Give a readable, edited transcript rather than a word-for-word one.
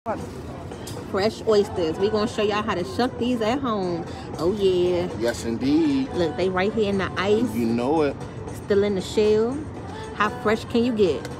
Fresh oysters. We're going to show y'all how to shuck these at home. Oh, yeah. Yes, indeed. Look, they right here in the ice. You know it. Still in the shell. How fresh can you get?